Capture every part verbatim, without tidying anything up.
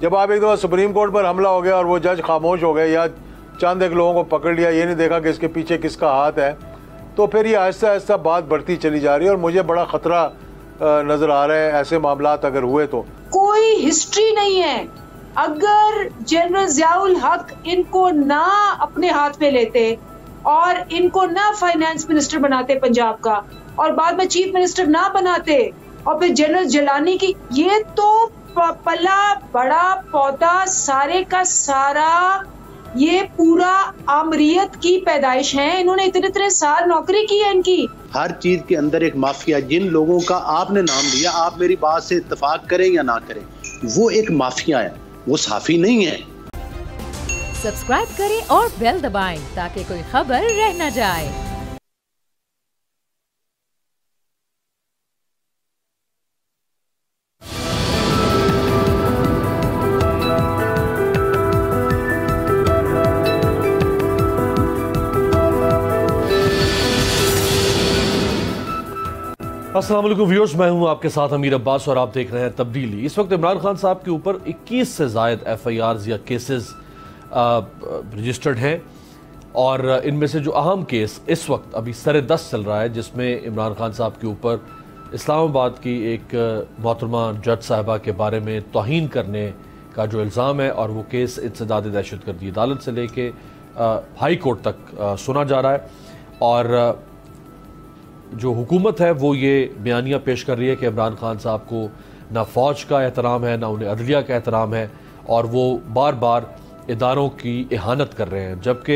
जब आप एक दफ़ा सुप्रीम कोर्ट पर हमला हो गया और वो जज खामोश हो गए या चंद एक लोगों को पकड़ लिया, ये नहीं देखा कि इसके पीछे किसका हाथ है, तो फिर ये आहिस्ता आहिस्ता बात बढ़ती चली जा रही है और मुझे बड़ा ख़तरा नज़र आ रहा है ऐसे मामलात अगर हुए तो। कोई हिस्ट्री नहीं है। अगर जनरल ज़ियाउल हक इनको ना अपने हाथ में लेते और इनको ना फाइनेंस मिनिस्टर बनाते पंजाब का और बाद में चीफ मिनिस्टर ना बनाते और फिर जनरल जिलानी की, ये तो पला बड़ा पौधा सारे का सारा ये पूरा आमरीत की पैदाइश है। इन्होंने इतने इतने साल नौकरी की है इनकी। हर चीज के अंदर एक माफिया, जिन लोगों का आपने नाम लिया, आप मेरी बात से इत्तेफाक करें या ना करें, वो एक माफिया है, वो साफी नहीं है। सब्सक्राइब करें और बेल दबाएं ताकि कोई खबर रह न जाए। अस्सलाम वालेकुम व्यूअर्स, मैं हूं आपके साथ अमीर अब्बास और आप देख रहे हैं तब्दीली। इस वक्त इमरान खान साहब के ऊपर इक्कीस से ज़ायद एफ आई आर्स या केसेस रजिस्टर्ड हैं और इनमें से जो अहम केस इस वक्त अभी सर दस्त चल रहा है, जिसमें इमरान खान साहब के ऊपर इस्लामाबाद की एक मोहतरमा जज साहिबा के बारे में तौहीन करने का जो इल्ज़ाम है और वो केस इंसदाद दहशतगर्दी अदालत से लेके हाई कोर्ट तक आ, सुना जा रहा है। और जो हुकूमत है वो ये बयानियाँ पेश कर रही है कि इमरान खान साहब को ना फ़ौज का एहतराम है, ना उन्हें अदलिया का एहतराम है और वो बार बार इदारों की इहानत कर रहे हैं। जबकि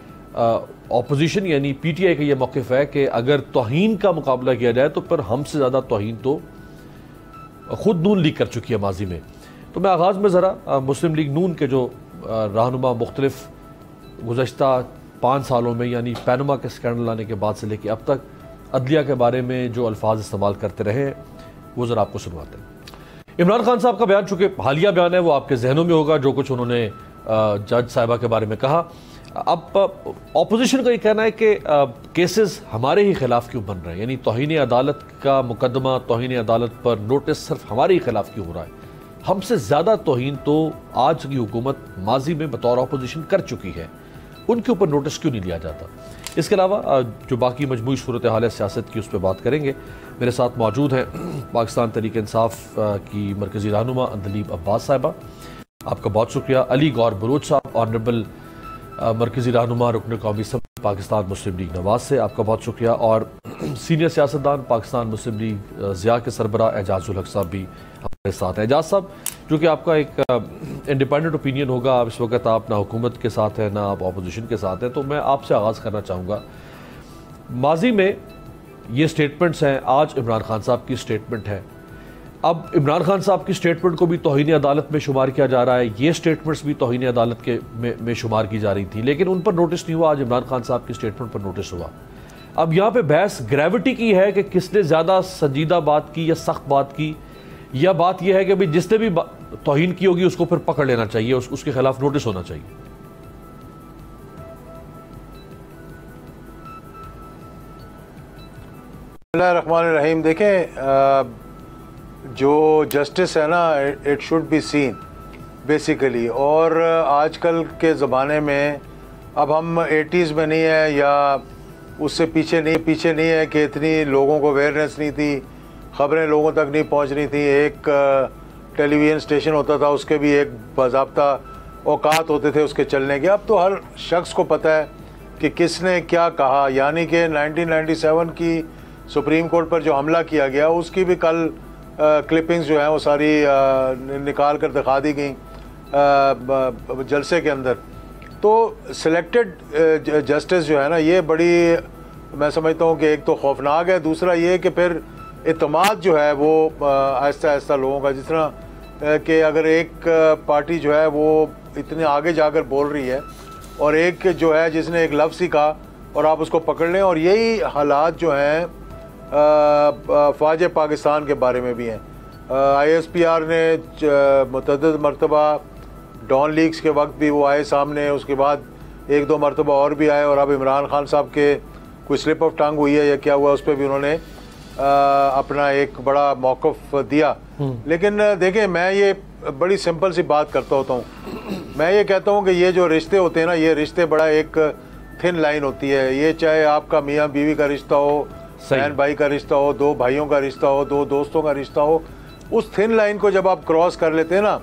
अपोजिशन यानी पी टी आई का ये मौक़िफ़ है कि अगर तौहीन का मुकाबला किया जाए तो फिर हमसे ज़्यादा तौहीन तो ख़ुद नून लीग कर चुकी है माजी में। तो मैं आगाज़ में ज़रा मुस्लिम लीग नून के जो रहनुमा मुख्तलिफ गुज़श्ता पाँच सालों में यानी पैनमा के स्कैंडल आने के बाद से लेकर अब तक अदलिया के बारे में जो अल्फाज इस्तेमाल करते रहे हैं वो ज़रा आपको सुनवाते हैं। इमरान खान साहब का बयान, चूँकि हालिया बयान है, वो आपके जहनों में होगा जो कुछ उन्होंने जज साहिबा के बारे में कहा। अब ऑपोजिशन का ये कहना है कि केसेस हमारे ही खिलाफ क्यों बन रहे हैं, यानी तौहीन अदालत का मुकदमा, तौहीन अदालत पर नोटिस सिर्फ हमारे ही खिलाफ क्यों हो रहा है। हमसे ज़्यादा तौहीन तो आज की हुकूमत माजी में बतौर ऑपोजिशन कर चुकी है, उनके ऊपर नोटिस क्यों नहीं लिया जाता। इसके अलावा जो बाकी मजमूई सूरत हाल है सियासत की, उस पर बात करेंगे। मेरे साथ मौजूद हैं पाकिस्तान तहरीक इंसाफ की मरकज़ी रहनुमा अंदलीब अब्बास साहिबा, आपका बहुत शुक्रिया। अली गौर बलोच साहब, ऑनरेबल मरकज़ी रहनुमा रुकन कौमी असम्बली पाकिस्तान मुस्लिम लीग नवाज से, आपका बहुत शुक्रिया। और सीनियर सियासतदान पाकिस्तान मुस्लिम लीग ज़िया के सरबरा एजाजुल हक साहब भी हमारे साथ हैं। एजाज साहब, जो कि आपका एक इंडिपेंडेंट ओपिनियन होगा, आप इस वक्त आप ना हुकूमत के साथ हैं ना आप अपोजिशन के साथ हैं, तो मैं आपसे आगाज़ करना चाहूँगा। माजी में ये स्टेटमेंट्स हैं, आज इमरान खान साहब की स्टेटमेंट है। अब इमरान खान साहब की स्टेटमेंट को भी तौहीन अदालत में शुमार किया जा रहा है, ये स्टेटमेंट्स भी तौहीन अदालत के में, में शुमार की जा रही थी, लेकिन उन पर नोटिस नहीं हुआ। आज इमरान खान साहब की स्टेटमेंट पर नोटिस हुआ। अब यहाँ पर बहस ग्रेविटी की है कि किसने ज़्यादा संजीदा बात की या सख्त बात की, या बात यह है कि भाई जिसने भी तौहीन की होगी उसको फिर पकड़ लेना चाहिए, उस, उसके खिलाफ नोटिस होना चाहिए। बिस्मिल्लाहिर्रहमानिर्रहीम। देखें, जो जस्टिस है ना, it should be seen basically. और आजकल के ज़माने में अब हम एटीज़ में नहीं है या उससे पीछे नहीं पीछे नहीं है कि इतनी लोगों को अवेयरनेस नहीं थी, ख़बरें लोगों तक नहीं पहुंच रही थी। एक टेलीविज़न स्टेशन होता था, उसके भी एक बाज़ाब्ता औकात होते थे उसके चलने के। अब तो हर शख्स को पता है कि किसने क्या कहा। यानी कि नाइनटीन नाइंटी सेवन की सुप्रीम कोर्ट पर जो हमला किया गया, उसकी भी कल क्लिपिंग्स जो हैं वो सारी आ, निकाल कर दिखा दी गई जलसे के अंदर। तो सिलेक्टेड जस्टिस जो है ना, ये बड़ी मैं समझता हूँ कि एक तो खौफनाक है, दूसरा ये कि फिर इत्मीनान जो है वो आहिस्ता आहिस्ता लोगों का, जिस तरह कि अगर एक पार्टी जो है वो इतने आगे जाकर बोल रही है और एक जो है जिसने एक लफ्ज़ ही कहा और आप उसको पकड़ लें, और यही हालात जो हैं फ़ौज पाकिस्तान के बारे में भी हैं। आई एस पी आर ने मुतअद्दिद मरतबा डॉन लीग्स के वक्त भी वो आए सामने, उसके बाद एक दो मरतबा और भी आए, और अब इमरान खान साहब के कोई स्लिप ऑफ टंग हुई है या क्या हुआ, उस पर भी उन्होंने आ, अपना एक बड़ा मौक़िफ़ दिया। लेकिन देखें, मैं ये बड़ी सिंपल सी बात करता होता हूँ। मैं ये कहता हूँ कि ये जो रिश्ते होते हैं ना, ये रिश्ते बड़ा एक थिन लाइन होती है। ये चाहे आपका मियाँ बीवी का रिश्ता हो, बहन भाई का रिश्ता हो, दो भाइयों का रिश्ता हो, दो दोस्तों का रिश्ता हो, उस थिन लाइन को जब आप क्रॉस कर लेते हैं ना,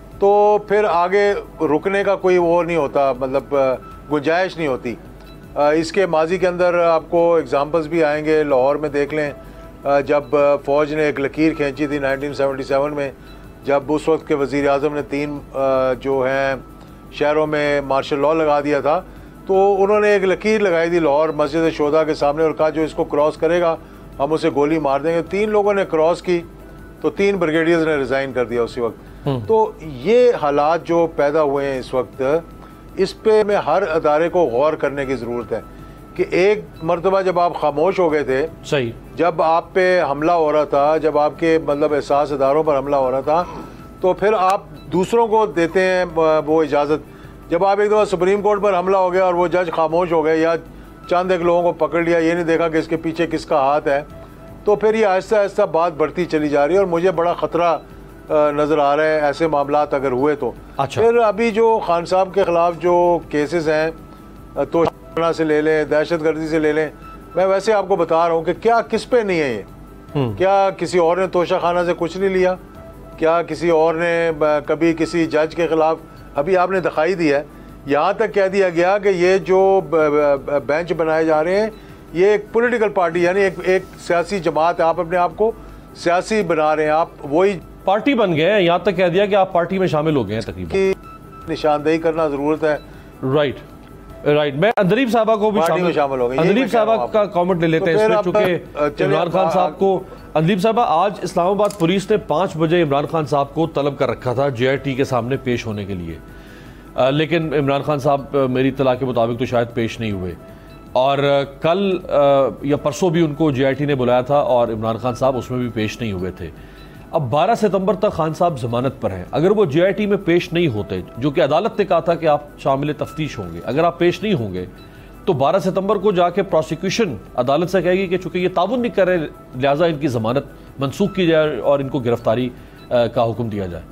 तो फिर आगे रुकने का कोई वो नहीं होता, मतलब गुंजाइश नहीं होती। इसके माजी के अंदर आपको एग्जांपल्स भी आएंगे। लाहौर में देख लें, जब फ़ौज ने एक लकीर खींची थी नाइनटीन सेवेंटी सेवन में, जब उस वक्त के वज़ीर आज़म ने तीन जो हैं शहरों में मार्शल लॉ लगा दिया था, तो उन्होंने एक लकीर लगाई थी लाहौर मस्जिद शोदा के सामने और कहा जो इसको क्रॉस करेगा हम उसे गोली मार देंगे। तीन लोगों ने क्रॉस की तो तीन ब्रिगेडियर्स ने रिज़ाइन कर दिया उसी वक्त। तो ये हालात जो पैदा हुए हैं इस वक्त, इस पे में हर अदारे को गौर करने की ज़रूरत है कि एक मरतबा जब आप खामोश हो गए थे, सही, जब आप पे हमला हो रहा था, जब आपके मतलब एहसास अदारों पर हमला हो रहा था, तो फिर आप दूसरों को देते हैं वो इजाज़त। जब आप एक दफ़ा सुप्रीम कोर्ट पर हमला हो गया और वो जज खामोश हो गए या चंद एक लोगों को पकड़ लिया, ये नहीं देखा कि इसके पीछे किसका हाथ है, तो फिर ये आहिस्ता आहिस्ता बात बढ़ती चली जा रही है और मुझे बड़ा ख़तरा नज़र आ रहा है ऐसे मामलात अगर हुए तो। अच्छा। फिर अभी जो खान साहब के ख़िलाफ़ जो केसेस हैं, तो से ले लें, दहशत गर्दी से ले लें, मैं वैसे आपको बता रहा हूँ कि क्या किस पे नहीं है ये, क्या किसी और ने तोशा खाना से कुछ नहीं लिया, क्या किसी और ने कभी किसी जज के ख़िलाफ़, अभी आपने दिखाई दी है, यहाँ तक कह दिया गया कि ये जो बेंच बनाए जा रहे हैं ये एक पॉलिटिकल पार्टी यानी एक एक सियासी जमात है, आप अपने आप को सियासी बना रहे हैं, आप वही पार्टी बन गए हैं, यहाँ तक कह दिया कि आप पार्टी में शामिल हो गए हैं तकरीबन, की निशानदेही करना ज़रूरत है। राइट राइट मैं अंदलीब साहबा को भी शामिल शामिल हो गए। अंदलीब साहबा का कमेंट ले लेते हैं इसमें, चूंकि इमरान खान साहब को, अंदलीब साहबा, आज इस्लामाबाद पुलिस ने पाँच बजे इमरान खान साहब को तलब कर रखा था जे आई टी के सामने पेश होने के लिए, आ, लेकिन इमरान खान साहब मेरी इत्तला के मुताबिक तो शायद पेश नहीं हुए, और कल आ, या परसों भी उनको जे आई टी ने बुलाया था और इमरान खान साहब उसमें भी पेश नहीं हुए थे। अब बारह सितंबर तक खान साहब जमानत पर हैं, अगर वो जे आई टी में पेश नहीं होते, जो कि अदालत ने कहा था कि आप शामिल तफ्तीश होंगे, अगर आप पेश नहीं होंगे तो बारह सितंबर को जाके प्रोसिक्यूशन अदालत से कहेगी कि चूंकि ये ताउन नहीं कर रहे लिहाजा इनकी जमानत मनसूख की जाए और इनको गिरफ्तारी का हुक्म दिया जाए।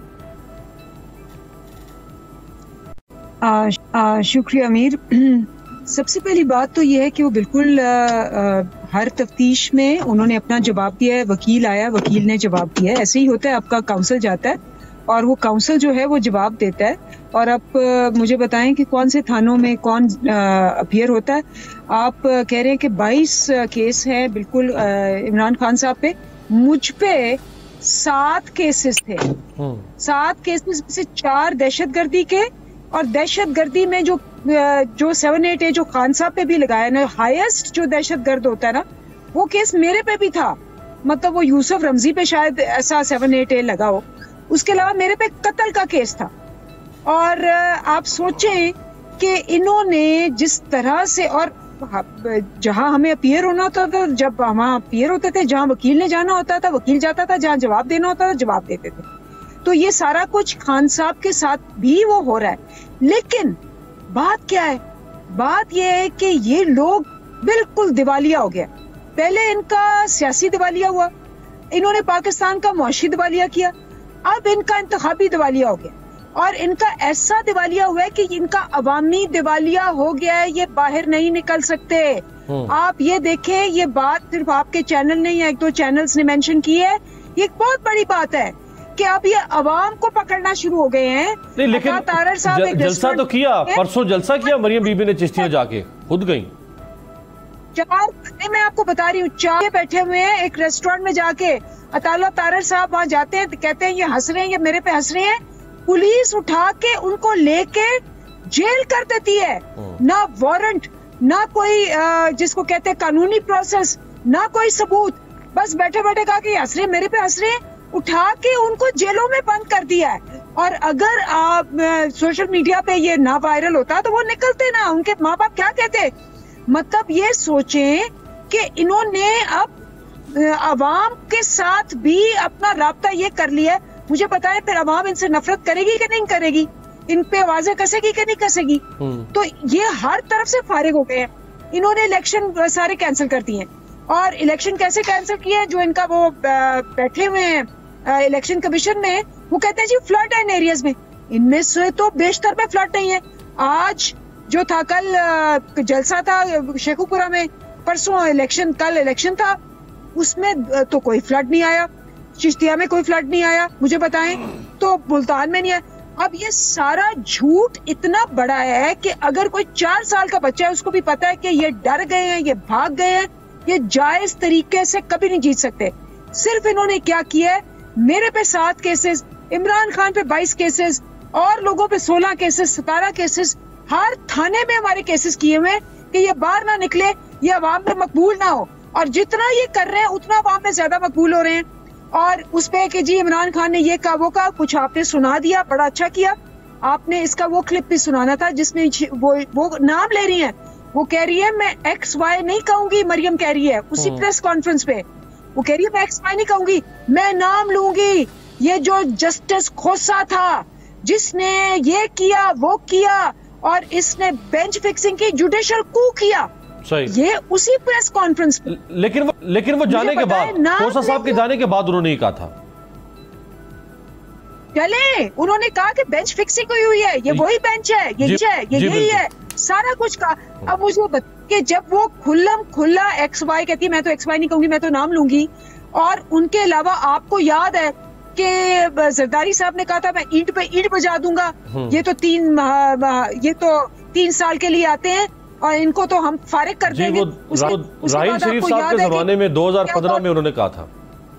आ, आ, शुक्रिया अमीर। सबसे पहली बात तो ये है कि वो बिल्कुल आ, आ, हर तफ्तीश में उन्होंने अपना जवाब दिया है, वकील आया, वकील ने जवाब दिया है, ऐसे ही होता है, आपका काउंसिल जाता है और वो काउंसिल जो है वो जवाब देता है। और आप आ, मुझे बताएं कि कौन से थानों में कौन अपियर होता है। आप आ, कह रहे हैं कि बाईस केस है बिल्कुल इमरान खान साहब पे, मुझ पे सात केसेस थे, सात केसेस में से चार दहशतगर्दी के, और दहशतगर्दी में जो जो सेवन एट है जो खान साहब पे भी लगाया ना, हाईएस्ट जो दहशतगर्द होता है ना, वो केस मेरे पे भी था, मतलब वो यूसुफ रमजी पे शायद ऐसा सेवन एट ए लगा हो। उसके अलावा मेरे पे कत्ल का केस था। और आप सोचें कि इन्होंने जिस तरह से, और जहां हमें अपीयर होना होता था, जब वहां अपीयर होते थे, जहां वकील ने जाना होता था वकील जाता था, जहां जवाब देना होता था जवाब देते थे, तो ये सारा कुछ खान साहब के साथ भी वो हो रहा है। लेकिन बात क्या है, बात ये है कि ये लोग बिल्कुल दिवालिया हो गया। पहले इनका सियासी दिवालिया हुआ, इन्होंने पाकिस्तान का मुआशी दिवालिया किया, अब इनका इंतखाबी दिवालिया हो गया, और इनका ऐसा दिवालिया हुआ है कि इनका अवामी दिवालिया हो गया है, ये बाहर नहीं निकल सकते। आप ये देखें, ये बात सिर्फ आपके चैनल ने या एक दो चैनल्स ने मेंशन की है, ये एक बहुत बड़ी बात है कि अब ये अवाम को पकड़ना शुरू हो गए हैं। नहीं, लेकिन जल, जलसा तो किया, परसों जलसा किया मरियम बीबी ने चिश्तियां जाके खुद गई। चार, मैं आपको बता रही हूँ, चार बैठे हुए हैं एक रेस्टोरेंट में जाके, अताला तारर साहब वहां जाते हैं तो कहते हैं ये हंस रहे हैं, ये मेरे पे हंस रहे हैं, पुलिस उठा के उनको लेके जेल कर देती है, ना वारंट, ना कोई जिसको कहते हैं कानूनी प्रोसेस, ना कोई सबूत, बस बैठे बैठे कहा कि हंस रहे हैं, मेरे पे हंस रहे हैं, उठा के उनको जेलों में बंद कर दिया है। और अगर आप सोशल मीडिया पे ये ना वायरल होता तो वो निकलते ना, उनके माँ बाप क्या कहते। मतलब ये सोचें कि इन्होंने अब अवाम के साथ भी अपना राब्ता ये कर लिया है। मुझे पता है फिर अवाम इनसे नफरत करेगी कि नहीं करेगी, इन पे आवाजें कसेगी कि नहीं कसेगी। तो ये हर तरफ से फारिग हो गए हैं। इन्होंने इलेक्शन सारे कैंसिल कर दिए, और इलेक्शन कैसे कैंसिल किए, जो इनका वो बैठे हुए हैं इलेक्शन कमीशन में, वो कहते हैं जी फ्लड है इन एरियाज में, इनमें से तो बेशतर में फ्लड नहीं है। आज जो था कल जलसा था शेखुपुरा में, परसों इलेक्शन, कल इलेक्शन था, उसमें तो कोई फ्लड नहीं आया। चिश्तिया में कोई फ्लड नहीं आया, मुझे बताएं, तो मुल्तान में नहीं आया। अब ये सारा झूठ इतना बड़ा है कि अगर कोई चार साल का बच्चा है उसको भी पता है कि ये डर गए हैं, ये भाग गए हैं, ये जायज तरीके से कभी नहीं जीत सकते। सिर्फ इन्होंने क्या किया है, मेरे पे सात केसेस, इमरान खान पे बाईस केसेस, और लोगों पे सोलह केसेस, सतारह केसेस, हर थाने में हमारे केसेस किए हुए कि ये बाहर ना निकले, ये अवाम में मकबूल ना हो। और जितना ये कर रहे हैं उतना अवाम में ज्यादा मकबूल हो रहे हैं। और उस पे कि जी इमरान खान ने ये कहा वो कहा, कुछ आपने सुना दिया, बड़ा अच्छा किया आपने। इसका वो क्लिप भी सुनाना था जिसमें वो वो नाम ले रही है, वो कह रही है मैं एक्स वाई नहीं कहूंगी, मरियम कह रही है उसी प्रेस कॉन्फ्रेंस पे, वो कह रही है मैं एक्स वाई नहीं कहूंगी, मैं नाम लूंगी। ये जो जस्टिस खोसा था जिसने ये किया वो किया और इसने बेंच फिक्सिंग की, जुडिशियल कू किया, सही, ये उसी प्रेस कॉन्फ्रेंस पे। लेकिन वो लेकिन वो जाने के बाद, खोसा साहब के जाने के बाद उन्होंने ही कहा था, चले उन्होंने कहा कि बेंच फिक्सिंग हुई हुई है, ये वही बेंच है, ये है, ये यही है, सारा कुछ कहा। अब मुझे बता कि जब वो खुल्लम खुल्ला एक्स वाई कहती है, मैं तो एक्स वाई नहीं कहूंगी, मैं तो नाम लूंगी, और उनके अलावा आपको याद है कि जरदारी साहब ने कहा था मैं ईंट पे ईंट बजा दूंगा, ये तो तीन ये तो तीन साल के लिए आते हैं और इनको तो हम फारिग कर देंगे। राहील शरीफ साहब के जमाने में दो हज़ार पंद्रह में उन्होंने कहा था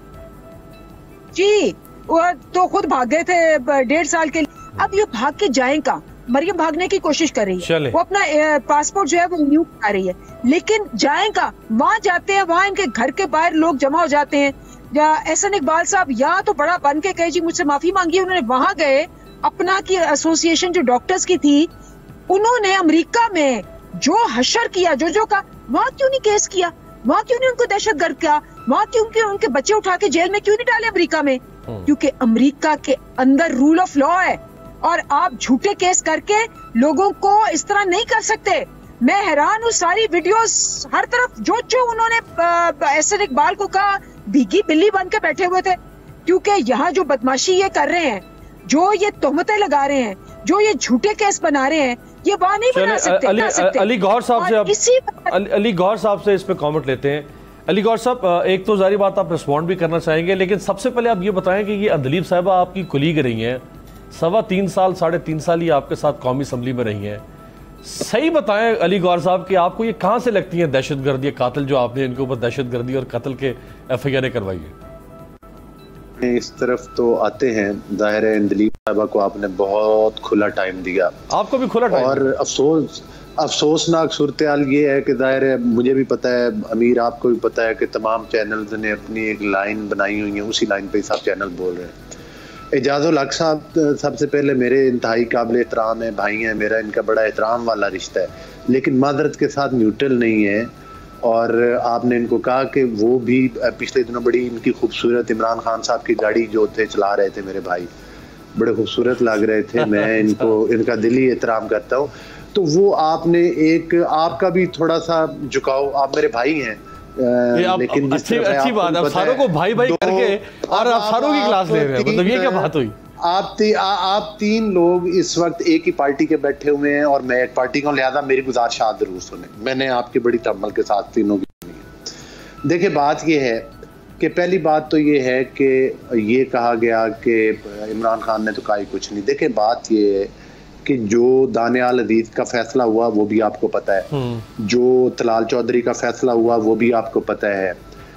जी, वो तो खुद भाग गए थे डेढ़ साल के लिए। अब ये भाग के जाए का, मरियम भागने की कोशिश कर रही है, वो अपना पासपोर्ट जो है वो रिन्यू करा रही है, लेकिन जाए का, वहाँ जाते हैं, वहाँ इनके घर के बाहर लोग जमा हो जाते हैं। या एहसन इकबाल साहब यहाँ तो बड़ा बन के कहे जी मुझसे माफी मांगी, उन्होंने वहां गए, अपना की एसोसिएशन जो डॉक्टर्स की थी, उन्होंने अमेरिका में जो हशर किया, जो जो का, वहां क्यों नहीं केस किया, वहां क्यों नहीं उनको दहशतगर्द किया, वहां क्यों क्यों उनके बच्चे उठा के जेल में क्यों नहीं डाले अमेरिका में? क्योंकि अमेरिका के अंदर रूल ऑफ लॉ है और आप झूठे केस करके लोगों को इस तरह नहीं कर सकते। मैं हैरान हूँ, सारी वीडियोस हर तरफ जो जो उन्होंने एहसन इकबाल को कहा, भीगी बिल्ली बन के बैठे हुए थे, क्योंकि यहाँ जो बदमाशी ये कर रहे हैं, जो ये तोहमतें लगा रहे हैं, जो ये झूठे केस बना रहे हैं, ये वहां नहीं बना सकते। अली, सकते। अली गौहर साहब से आप अली, अली गौहर साहब से इस पे कमेंट लेते हैं। अली गौहर साहब, एक तो जारी बात आप रिस्पॉन्ड भी करना चाहेंगे, लेकिन सबसे पहले आप ये बताएं कि ये अंदलीब साहिबा आपकी कुलीग रही हैं, सवा तीन साल साढ़े तीन साल ये आपके साथ कौमी असम्बली में रही हैं, सही बताएं अली गौहर साहब कि आपको ये कहाँ से लगती है दहशतगर्दी, कातिल जो आपने इनके ऊपर दहशतगर्दी और कत्ल के एफ आई आर करवाई है? इस तरफ तो आते हैं, जाहिर है अंदलीब साहिबा को आपने बहुत खुला टाइम दिया, आपको भी खुला टाइम, और अफसोस अफसोसनाक सूरत हाल ये है कि जाहिर है मुझे भी पता है, अमीर आपको भी पता है कि तमाम चैनल्स ने अपनी एक लाइन बनाई हुई है, उसी लाइन पे सब चैनल बोल रहे हैं। एजाजुल हक साहब सबसे पहले मेरे इंतहाई काबिल एहतराम है, भाई हैं, मेरा इनका बड़ा एहतराम वाला रिश्ता है, लेकिन मादरत के साथ न्यूट्रल नहीं है। और आपने इनको कहा कि वो भी पिछले दिनों बड़ी इनकी खूबसूरत इमरान खान साहब की गाड़ी जो थे चला रहे थे, मेरे भाई बड़े खूबसूरत लग रहे थे, मैं इनको इनका दिली एहतराम करता हूँ। तो वो आपने एक, आपका भी थोड़ा सा झुकाव, आप मेरे भाई हैं, आ, लेकिन अच्छी अच्छी बात है, सारों को भाई भाई करके और आप सारों की क्लास ले रहे हैं, मतलब ये क्या बात हुई? आप ती, आ, आप तीन लोग इस वक्त एक ही पार्टी के बैठे हुए हैं और मैं एक पार्टी का, लिहाजा मेरी गुजारिश आप जरूर सुने, मैंने आपकी बड़ी तम्मल के साथ तीनों की सुनी है। देखिए बात ये है कि पहली बात तो ये है कि ये कहा गया कि इमरान खान ने तो कहा ही कुछ नहीं। देखिए बात ये है कि जो दानियाल अजीज का फैसला हुआ वो भी आपको पता है, जो तलाल चौधरी का फैसला हुआ वो भी आपको पता है,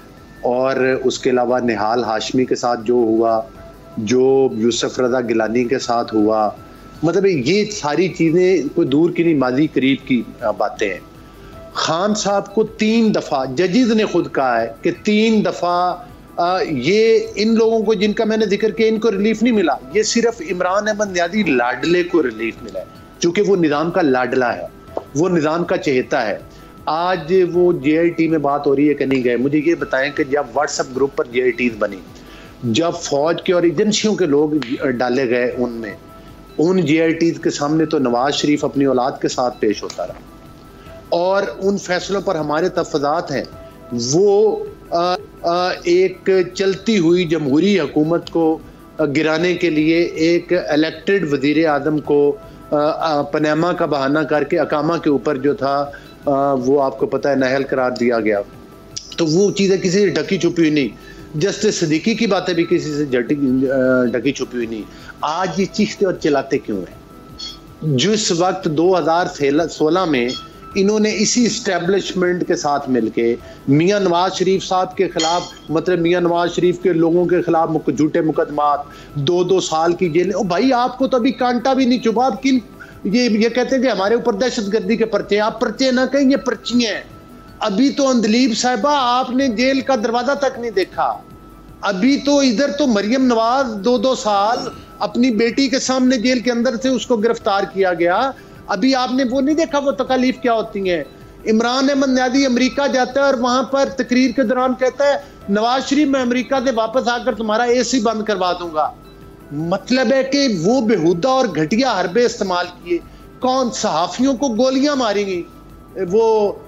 और उसके अलावा निहाल हाशमी के साथ जो हुआ, जो यूसुफ रजा गिलानी के साथ हुआ, मतलब ये सारी चीज़ें कोई दूर की नहीं, माजी करीब की बातें हैं। खान साहब को तीन दफ़ा जजेस ने खुद कहा है कि तीन दफ़ा ये इन लोगों को जिनका मैंने जिक्र किया इनको रिलीफ नहीं मिला, ये सिर्फ इमरान अहमद नियाज़ी लाडले को रिलीफ मिला है, क्योंकि वो निज़ाम का लाडला है, वो निज़ाम का चहेता है। आज वो जे आई टी में बात हो रही है कि नहीं गए, मुझे ये बताएं कि जब व्हाट्सएप ग्रुप पर जे आई टी बनी, जब फौज के और एजेंसियों के लोग डाले गए उनमें, उन जे आई टी के सामने तो नवाज शरीफ अपनी औलाद के साथ पेश होता रहा, और उन फैसलों पर हमारे तफज़ात हैं, वो आ, आ, एक चलती हुई जमहूरी हुकूमत को गिराने के लिए एक इलेक्टेड वजीर आजम को पनामा का बहाना करके अकामा के ऊपर जो था वो आपको पता है नाअहल करार दिया गया। तो वो चीज़ें किसी से ढकी छुपी हुई नहीं। जस्टिस सिद्दीकी की बातें भी किसी से ढकी छुपी हुई नहीं। आज ये चीखते और चिल्लाते क्यों हैं? जिस वक्त दो हज़ार सोलह में इन्होंने इसी इस्टेब्लिशमेंट के साथ मिलके मियां नवाज शरीफ साहब के खिलाफ, मतलब मियां नवाज शरीफ के लोगों के खिलाफ झूठे मुकदमात, दो दो साल की जेल। ओ भाई, आपको तो अभी कांटा भी नहीं चुभा। आप किन ये ये कहते हैं कि हमारे ऊपर दहशतगर्दी के पर्चे। आप पर्चे ना कहें, ये पर्चियां हैं। अभी तो अंदलीब साहिबा आपने जेल का दरवाजा तक नहीं देखा। अभी तो इधर तो मरियम नवाज दो दो साल अपनी बेटी के सामने जेल के अंदर से उसको गिरफ्तार किया गया। अभी आपने वो नहीं देखा वो तकलीफ क्या होती है। इमरान अहमद न्यादी अमेरिका जाता है और वहां पर तकरीर के दौरान कहता है नवाज शरीफ मैं अमेरिका से वापस आकर तुम्हारा एसी बंद करवा दूंगा। मतलब है कि वो बेहुदा और घटिया हरबे इस्तेमाल किए। कौन सहाफियों को गोलियां मारेंगी? वो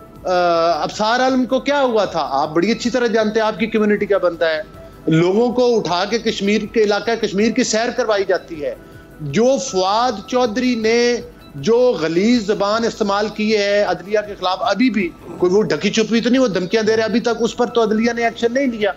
अफसार आलम को क्या हुआ था आप बड़ी अच्छी तरह जानते हैं। आपकी कम्युनिटी का बनता है। लोगों को उठा के कश्मीर के इलाका कश्मीर की सैर करवाई जाती है। जो फवाद चौधरी ने जो गलीज जबान इस्तेमाल की है अदलिया के खिलाफ, अभी भी कोई वो ढकी छुपी तो नहीं, वो धमकियां दे रहे, अभी तक उस पर तो अदलिया ने एक्शन नहीं लिया।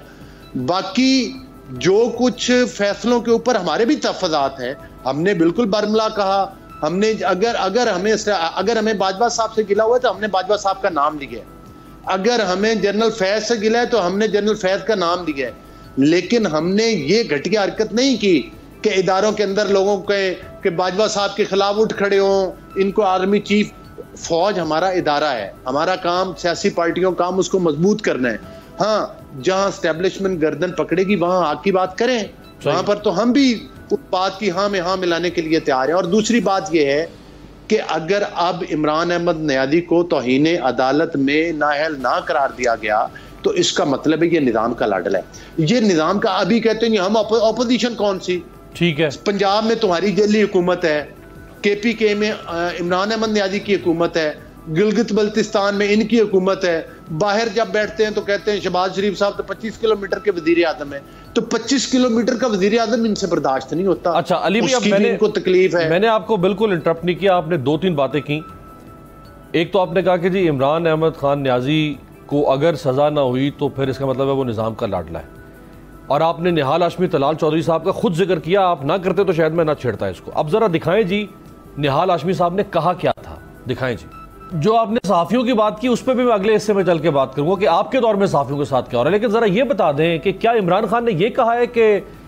बाकी जो कुछ फैसलों के ऊपर हमारे भी तहफ़्फ़ुज़ात हैं, हमने बिल्कुल बरमला कहा। हमने अगर अगर हमें अगर हमें बाजवा साहब से गिला हुआ है तो हमने बाजवा साहब का नाम लिया है। अगर हमें जनरल फैज से गिला है तो हमने जनरल फैज का नाम लिया है। लेकिन हमने ये घटिया हरकत नहीं की कि इदारों के अंदर लोगों के कि बाजवा साहब के खिलाफ उठ खड़े हों। इनको आर्मी चीफ, फौज हमारा इदारा है, हमारा काम सियासी पार्टियों काम उसको मजबूत करना है। हाँ, जहां एस्टेब्लिशमेंट गर्दन पकड़ेगी वहां आग की बात करें, वहां पर तो हम भी उस बात की हाँ में हाँ मिलाने के लिए तैयार हैं। और दूसरी बात यह है कि अगर अब इमरान अहमद न्यादी को तौहीन अदालत में नाअहल ना करार दिया गया तो इसका मतलब है ये निज़ाम का लाडला है। ये निज़ाम का अभी कहते हैं हम अपोजिशन कौन सी, ठीक है, पंजाब में तुम्हारी जली हुकूमत है, के पी के में इमरान अहमद न्यादी की हुकूमत है, गिलगित बल्तिस्तान में इनकी हुकूमत है। बाहर जब बैठते हैं तो कहते हैं शहबाज शरीफ साहब तो पच्चीस किलोमीटर के वजीर आजम है। तो पच्चीस किलोमीटर का वजीर आजम इनसे बर्दाश्त नहीं होता। अच्छा अली भाई, अब मैंने इनको तकलीफ है। मैंने आपको बिल्कुल इंटरप्ट नहीं किया, आपने दो तीन बातें की। एक तो आपने कहा कि जी इमरान अहमद खान न्याजी को अगर सजा ना हुई तो फिर इसका मतलब है वो निज़ाम का लाडला है। और आपने निहाल हाशमी तलाल चौधरी साहब का खुद जिक्र किया, आप ना करते तो शायद मैं ना छेड़ता इसको। अब जरा दिखाएं जी निहाल हाशमी साहब ने कहा क्या था, दिखाएं जी। जो आपने सहाफियों की बात की उस पर भी मैं अगले हिस्से में चल के बात करूंगा कि आपके दौर में सहाफियों के साथ क्या हो रहा है। लेकिन जरा ये बता दें कि क्या इमरान खान ने यह कहा है कि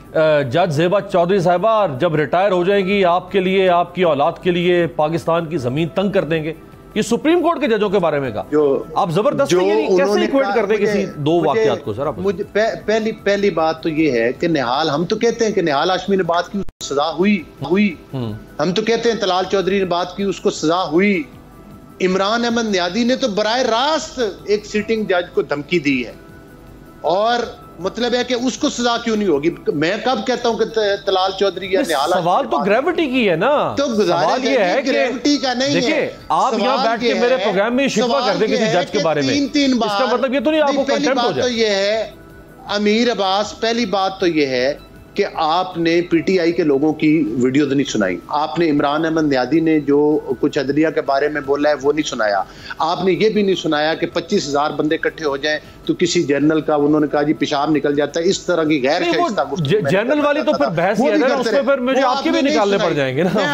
जज ज़ेबा चौधरी साहिबा जब रिटायर हो जाएंगी आपके लिए, आपकी औलाद के लिए पाकिस्तान की जमीन तंग कर देंगे? ये सुप्रीम कोर्ट के जजों के बारे में कहा। जो आप जबरदस्त कैसे इक्वेट कर दें किसी दो वाकयात को? सर आप मुझे पहली पहली बात तो ये है कि निहाल, हम तो कहते हैं कि निहाल हाशमी ने बात की, सजा हुई हुई हम तो कहते हैं तलाल चौधरी ने बात की, उसको सजा हुई। इमरान अहमद न्यादी ने तो बराह रास्त एक सिटिंग जज को धमकी दी है और मतलब है कि उसको सजा क्यों नहीं होगी? मैं कब कहता हूं कि तलाल चौधरी या निहाल, सवाल तो ग्रेविटी की है ना। तो सवाल ये है कि ग्रेविटी का नहीं है। आप यहाँ बैठ के मेरे प्रोग्राम में शिकवा कर दे किसी जज के बारे में, तीन तीन बार, इसका मतलब ये तो नहीं आपको कंटेम्प्ट हो जाए। तो ये है अमीर अब्बास, पहली बात तो ये है कि आपने पीटीआई के लोगों की वीडियो तो नहीं सुनाई। आपने इमरान अहमद न्यादी ने जो कुछ अदलिया के बारे में बोला है वो नहीं सुनाया। आपने ये भी नहीं सुनाया कि पच्चीस हजार बंदे इकट्ठे हो जाएं तो किसी जनरल का उन्होंने कहा जी पेशाब निकल जाता है। इस तरह की गैर जनरल वाली तो फिर बहस ही है ना, उसमें फिर मुझे आपके भी निकालने पड़ जाएंगे ना।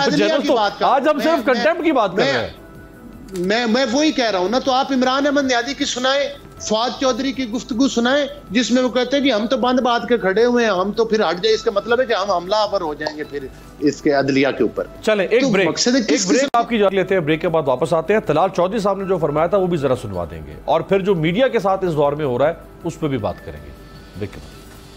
आज हम सिर्फ कंटेम्प्ट की बात कर रहे हैं। मैं मैं वही कह रहा हूं ना। तो आप इमरान अहमद न्यादी की सुनाए, फवाद चौधरी की गुफ्तगू सुनाए जिसमें वो कहते हैं कि हम तो बंद बात के खड़े हुए हैं, हम तो फिर हट जाए। इसका मतलब है कि हम हमलावर हो जाएंगे फिर इसके अदलिया के ऊपर। चलें एक तो ब्रेक एक ब्रेक आपकी जान लेते हैं, ब्रेक के बाद वापस आते हैं। तलाल चौधरी साहब ने जो फरमाया था वो भी जरा सुनवा देंगे और फिर जो मीडिया के साथ इस दौर में हो रहा है उस पर भी बात करेंगे। ब्रेक के बाद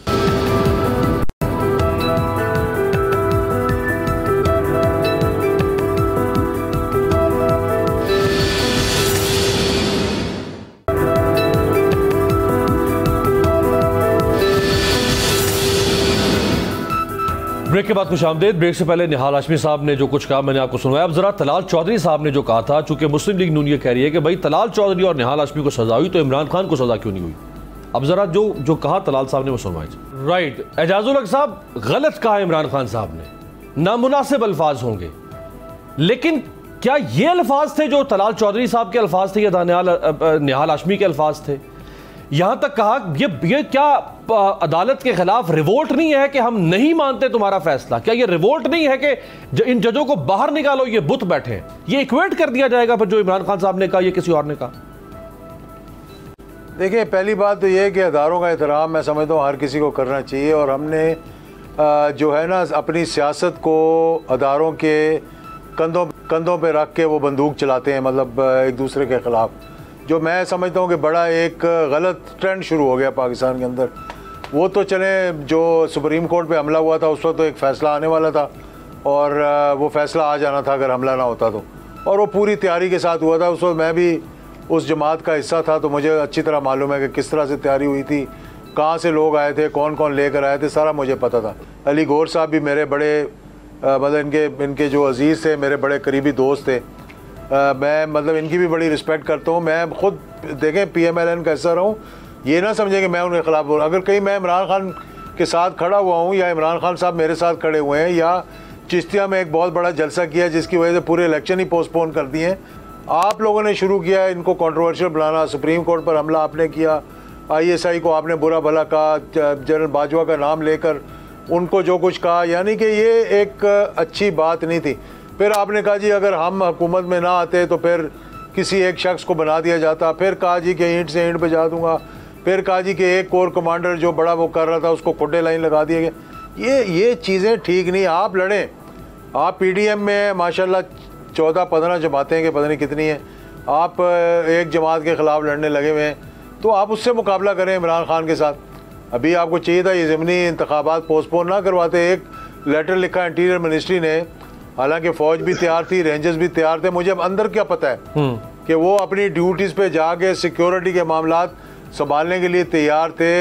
ब्रेक के बाद खुश आमदेद। ब्रेक से पहले निहाल हाशमी साहब ने जो कुछ कहा मैंने आपको सुनवाया। अब जरा तलाल चौधरी साहब ने जो कहा था, चूंकि मुस्लिम लीग नून ये कह रही है कि भाई तलाल चौधरी और निहाल हाशमी को सजा हुई तो इमरान खान को सजा क्यों नहीं हुई? अब जरा जो जो कहा तलाल साहब ने वो सुनवाइए। राइट, एजाजुल हक साहब, गलत कहा इमरान खान साहब ने, नामुनासिब अल्फाज होंगे, लेकिन क्या ये अल्फाज थे जो तलाल चौधरी साहब के अल्फाज थे या निहाल हाशमी के अल्फाज थे? यहां तक कहा ये ये क्या अदालत के खिलाफ रिवोल्ट नहीं है कि हम नहीं मानते तुम्हारा फैसला? क्या ये रिवोल्ट नहीं है कि इन जजों को बाहर निकालो, ये बुत बैठे हैं? ये इक्वेट कर दिया जाएगा फिर जो इमरान खान साहब ने कहा ये किसी और ने कहा? देखिए, पहली बात तो ये है कि अदारों का एहतराम मैं समझता हूँ हर किसी को करना चाहिए, और हमने जो है ना अपनी सियासत को अदारों के कंधों कंधों पे रख के वो बंदूक चलाते हैं, मतलब एक दूसरे के ख़िलाफ़, जो मैं समझता हूँ कि बड़ा एक गलत ट्रेंड शुरू हो गया पाकिस्तान के अंदर। वो तो चले, जो सुप्रीम कोर्ट पे हमला हुआ था उस वक्त तो एक फ़ैसला आने वाला था, और वो फ़ैसला आ जाना था अगर हमला ना होता तो, और वो पूरी तैयारी के साथ हुआ था। उस वक्त मैं भी उस जमात का हिस्सा था, तो मुझे अच्छी तरह मालूम है कि किस तरह से तैयारी हुई थी, कहाँ से लोग आए थे, कौन कौन लेकर आए थे, सारा मुझे पता था। अली गौर साहब भी मेरे बड़े मतलब इनके इनके जो अजीज़ थे, मेरे बड़े करीबी दोस्त थे। आ, मैं मतलब इनकी भी बड़ी रिस्पेक्ट करता हूँ। मैं खुद देखें पी एम एल एन का हिस्सा रहा हूँ, ये ना समझें कि मैं उनके ख़िलाफ़ बोल, अगर कहीं मैं इमरान खान के साथ खड़ा हुआ हूँ या इमरान खान साहब मेरे साथ खड़े हुए हैं, या चिश्तिया में एक बहुत बड़ा जलसा किया जिसकी वजह से पूरे इलेक्शन ही पोस्टपोन कर दिए हैं, आप लोगों ने शुरू किया इनको कंट्रोवर्शियल बनाना, सुप्रीम कोर्ट पर हमला आपने किया, आई एस आई को आपने बुरा भला कहा, जनरल बाजवा का नाम लेकर उनको जो कुछ कहा, यानी कि ये एक अच्छी बात नहीं थी। फिर आपने कहा जी अगर हम हुकूमत में ना आते तो फिर किसी एक शख्स को बना दिया जाता, फिर कहा जी कि ईंट से ईंट बजा दूंगा, फिर कहा जी कि एक कोर कमांडर जो बड़ा वो कर रहा था उसको खुड्डे लाइन लगा दिया गया। ये ये चीज़ें ठीक नहीं। आप लड़ें, आप पी डी एम में माशाल्लाह चौदह पंद्रह जमातें के पता नहीं कितनी हैं, आप एक जमात के ख़िलाफ़ लड़ने लगे हुए हैं, तो आप उससे मुकाबला करें इमरान खान के साथ। अभी आपको चाहिए था ये ज़मीनी इंतखाबात पोस्टपोन ना करवाते। एक लेटर लिखा इंटीरियर मिनिस्ट्री ने, हालांकि फ़ौज भी तैयार थी, रेंजर्स भी तैयार थे, मुझे अब अंदर क्या पता है कि वो अपनी ड्यूटीज़ पे जाके सिक्योरिटी के मामलात संभालने के लिए तैयार थे,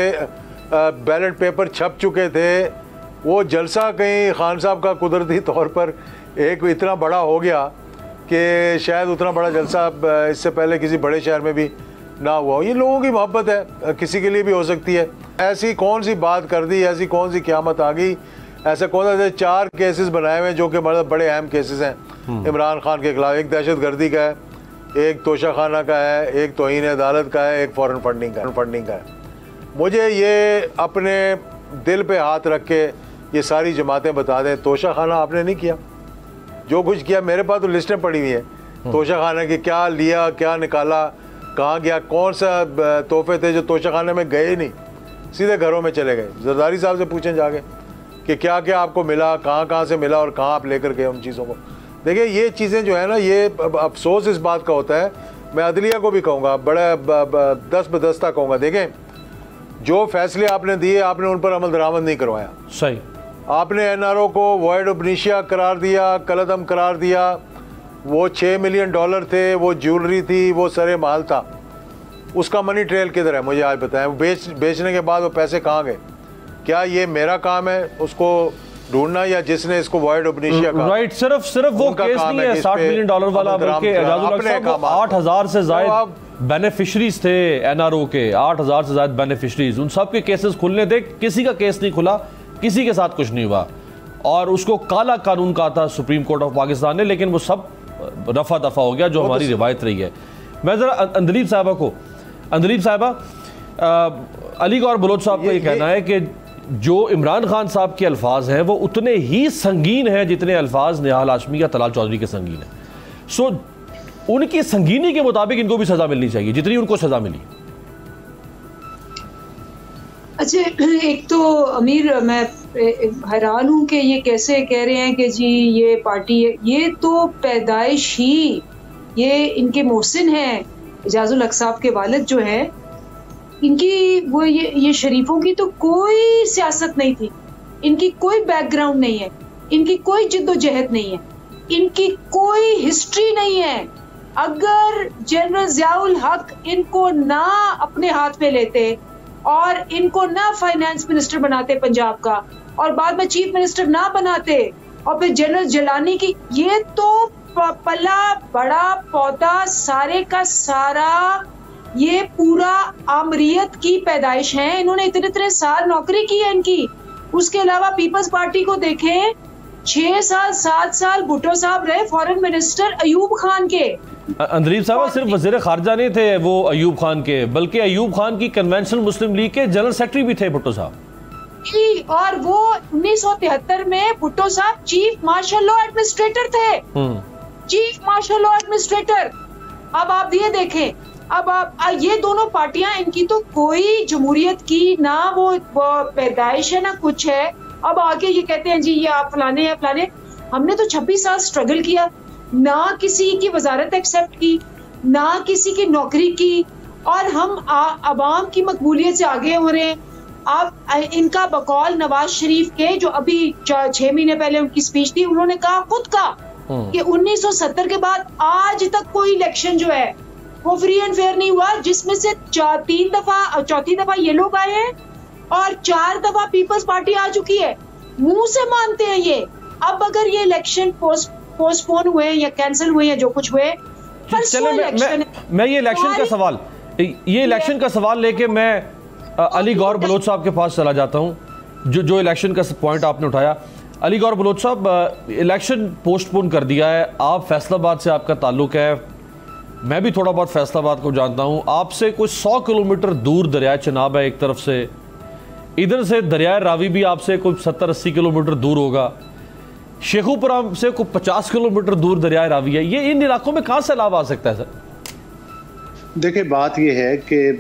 बैलेट पेपर छप चुके थे। वो जलसा कहीं खान साहब का कुदरती तौर पर एक इतना बड़ा हो गया कि शायद उतना बड़ा जलसा इससे पहले किसी बड़े शहर में भी ना हुआ हो। ये लोगों की मोहब्बत है, किसी के लिए भी हो सकती है। ऐसी कौन सी बात कर दी, ऐसी कौन सी क़यामत आ गई, ऐसे कौन से चार केसेस बनाए हुए जो कि मतलब बड़े अहम केसेस हैं इमरान खान के खिलाफ। एक दहशत गर्दी का है, एक तोशा खाना का है, एक तौहीन अदालत का है, एक फॉरेन फंडिंग का फंडिंग का है। मुझे ये अपने दिल पे हाथ रख के ये सारी जमातें बता दें, तोशा खाना आपने नहीं किया, जो कुछ किया मेरे पास तो लिस्टें पड़ी हुई हैं तोशा खाना की, क्या लिया, क्या निकाला, कहाँ गया, कौन सा तोहफे थे जो तोशा खाने में गए नहीं, सीधे घरों में चले गए। जरदारी साहब से पूछें जाके कि क्या क्या आपको मिला, कहाँ कहाँ से मिला और कहाँ आप लेकर गए उन चीज़ों को। देखिए ये चीज़ें जो है ना, ये अफसोस इस बात का होता है, मैं अदलिया को भी कहूँगा, बड़ा दस बदस्ता कहूँगा, देखें जो फैसले आपने दिए आपने उन पर अमल दरामद नहीं करवाया। सही, आपने एन आर ओ को वॉइड ऑफ इनिशिया करार दिया, कलअदम करार दिया। वो छः मिलियन डॉलर थे, वो ज्वेलरी थी, वो सरे माल था, उसका मनी ट्रेल किधर है मुझे आज बताएं। वो बेच बेचने के बाद वो पैसे कहाँ गए? क्या ये मेरा काम है उसको ढूंढना, या जिसने इसको वॉइड ऑफ इनिशिया कहा? राइट, सिर्फ सिर्फ वो केस नहीं है साठ मिलियन डॉलर वाला, बल्कि आठ हजार से ज्यादा बेनिफिशरीज थे एन आर ओ के, आठ हजार से ज्यादा बेनिफिशरीज, उन सब के केसेस खुलने थे, किसी का केस नहीं खुला, किसी के साथ कुछ नहीं हुआ, और उसको काला कानून कहा था सुप्रीम कोर्ट ऑफ पाकिस्तान ने, लेकिन वो सब रफा दफा हो गया जो हमारी रिवायत रही है। मैं जरा अंदलीब साहबा को, अंदलीब साहबा, अली गौर बलोच साहब का ये कहना है कि जो इमरान खान साहब के अल्फाज हैं वो उतने ही संगीन हैं जितने अल्फाज निहाल हाशमी या तलाल चौधरी के संगीन हैं। सो उनकी संगीनी के मुताबिक इनको भी सजा मिलनी चाहिए जितनी उनको सजा मिली। अच्छा, एक तो अमीर मैं हैरान हूं कि ये कैसे कह रहे हैं कि जी ये पार्टी है, ये तो पैदाइश ही ये इनके मोहसिन हैं, एजाजुल हक साहब के वालिद जो हैं, इनकी वो ये ये शरीफों की तो कोई सियासत नहीं थी, इनकी कोई बैकग्राउंड नहीं है, इनकी कोई जिद्दोजहद नहीं है, इनकी कोई हिस्ट्री नहीं है। अगर जनरल ज़ियाउल हक इनको ना अपने हाथ में लेते और इनको ना फाइनेंस मिनिस्टर बनाते पंजाब का और बाद में चीफ मिनिस्टर ना बनाते और फिर जनरल जलानी की, ये तो पला बड़ा पौधा सारे का सारा ये पूरा आमरीयत की पैदाइश है। इन्होंने इतने इतने साल नौकरी की है इनकी। उसके अलावा पीपल्स पार्टी को देखें, छह साल सात साल भुट्टो साहब रहे फॉरेन मिनिस्टर अयूब खान के। अंदरीब साहब सिर्फ वजीर खारजा नहीं थे वो अयूब खान के, बल्कि अयूब खान की कन्वेंशनल मुस्लिम लीग के जनरल सेक्रेटरी भी थे भुट्टो साहब। और वो उन्नीस सौ तिहत्तर में भुट्टो साहब चीफ मार्शल लॉ एडमिनिस्ट्रेटर थे, चीफ मार्शल लॉ एडमिनिस्ट्रेटर। अब आप ये देखें, अब आप ये दोनों पार्टियां, इनकी तो कोई जमहूरियत की ना वो, वो पैदाइश है ना कुछ है। अब आके ये कहते हैं जी ये आप फलाने हैं फलाने। हमने तो छब्बीस साल स्ट्रगल किया, ना किसी की वजारत एक्सेप्ट की, ना किसी की नौकरी की, और हम अवाम की मकबूलियत से आगे हो रहे हैं। अब इनका बकौल नवाज शरीफ के, जो अभी छह महीने पहले उनकी स्पीच थी, उन्होंने कहा खुद का कि उन्नीस सौ सत्तर के बाद आज तक कोई इलेक्शन जो है वो फ्री एंड फेयर नहीं हुआ, जिसमें से तीन दफा चौथी दफा ये लोग आए हैं और चार दफा पीपल्स पार्टी आ चुकी है। मुंह से मानते हैं ये। अब अगर ये इलेक्शन पोस्ट पोस्टपोन हुए या कैंसिल हुए या जो कुछ हुए, चले मैं, मैं, मैं ये इलेक्शन का सवाल ये इलेक्शन का सवाल लेके मैं अली गौर बलोच साहब के पास चला जाता हूँ। जो जो इलेक्शन का पॉइंट आपने उठाया, अली गौर बलोच साहब, इलेक्शन पोस्टपोन कर दिया है। आप फैसलाबाद से आपका ताल्लुक है, मैं भी थोड़ा बहुत फैसलाबाद को जानता हूँ। आपसे कुछ सौ किलोमीटर दूर दरिया चनाब है एक तरफ से, इधर से दरिया रावी भी आपसे कुछ सत्तर अस्सी किलोमीटर दूर होगा, शेखुपुरा से कुछ पचास किलोमीटर दूर दरिया रावी है। ये इन इलाकों में कहाँ सैलाब आ सकता है सर? देखिए, बात यह है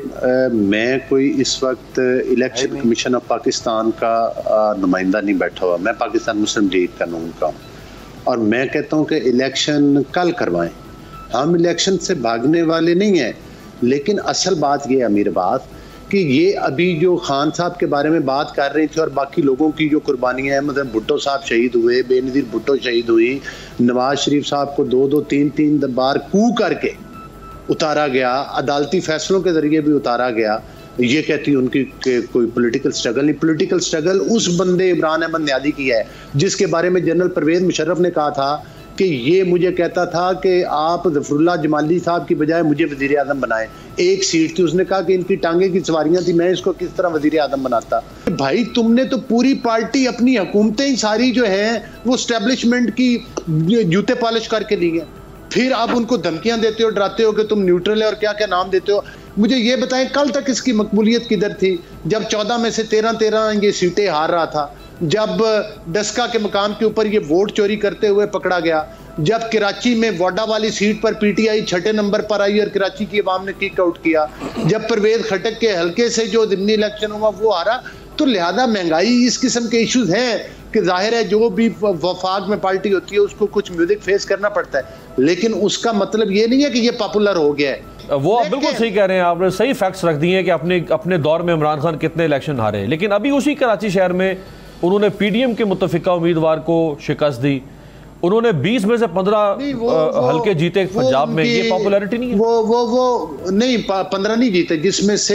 कि मैं कोई इस वक्त इलेक्शन कमीशन ऑफ पाकिस्तान का नुमाइंदा नहीं बैठा हुआ। मैं पाकिस्तान मुस्लिम लीग का नून का हूँ और मैं कहता हूँ कि इलेक्शन कल करवाएं। हम इलेक्शन से भागने वाले नहीं हैं, लेकिन असल बात ये अमीर बात कि ये अभी जो खान साहब के बारे में बात कर रही थी और बाकी लोगों की जो कुर्बानियाँ हैं, मतलब भुट्टो साहब शहीद हुए, बेनज़ीर भुट्टो शहीद हुई, नवाज शरीफ साहब को दो दो तीन तीन बार कू करके उतारा गया, अदालती फैसलों के जरिए भी उतारा गया। ये कहती उनकी कोई पॉलिटिकल स्ट्रगल नहीं। पॉलिटिकल स्ट्रगल उस बंदे इमरान अहमद न्यादी की है जिसके बारे में जनरल परवेज मुशर्रफ ने कहा था कि ये मुझे कहता था कि आप ज़फ़रुल्लाह जमाली साहब की बजाय मुझे वज़ीर आज़म बनाएं। एक सीट थी, उसने कहा कि इनकी टांगे की सवारियां थी, मैं इसको किस तरह वज़ीर आज़म बनाता। भाई, तुमने तो पूरी पार्टी, अपनी हुकूमतें ही सारी जो हैं वो स्टैब्लिशमेंट की जूते पॉलिश करके ली हैं, फिर आप उनको धमकियां देते हो, डराते हो कि तुम न्यूट्रल है और क्या क्या नाम देते हो। मुझे ये बताएं, कल तक इसकी मकबूलियत किधर थी जब चौदह में से तेरह तेरह ये सीटें हार रहा था, जब डस्का के मकाम के ऊपर ये वोट चोरी करते हुए पकड़ा गया, जब कराची में वाडा वाली सीट पर पीटीआई छठे नंबर पर आई और कराची की आवाम ने किक आउट किया, जब परवेज खटक के हल्के से जो ज़िमनी इलेक्शन हुआ वो हारा। तो लिहाजा महंगाई, इस किस्म के इश्यूज हैं कि जाहिर है जो भी वफाक में पार्टी होती है उसको कुछ म्यूजिक फेस करना पड़ता है, लेकिन उसका मतलब ये नहीं है कि ये पॉपुलर हो गया है। वो आप बिल्कुल सही कह रहे हैं, आपने सही फैक्ट्स रख दिए हैं कि अपने अपने दौर में इमरान खान कितने इलेक्शन हारे, लेकिन अभी उसी कराची शहर में उन्होंने पीडीएम के मुतफिका उम्मीदवार को शिकस्त दी। उन्होंने बीस में से पंद्रह हल्के जीते पंजाब में। ये पॉपुलैरिटी नहीं है? वो वो वो नहीं, पंद्रह नहीं जीते, जिसमें से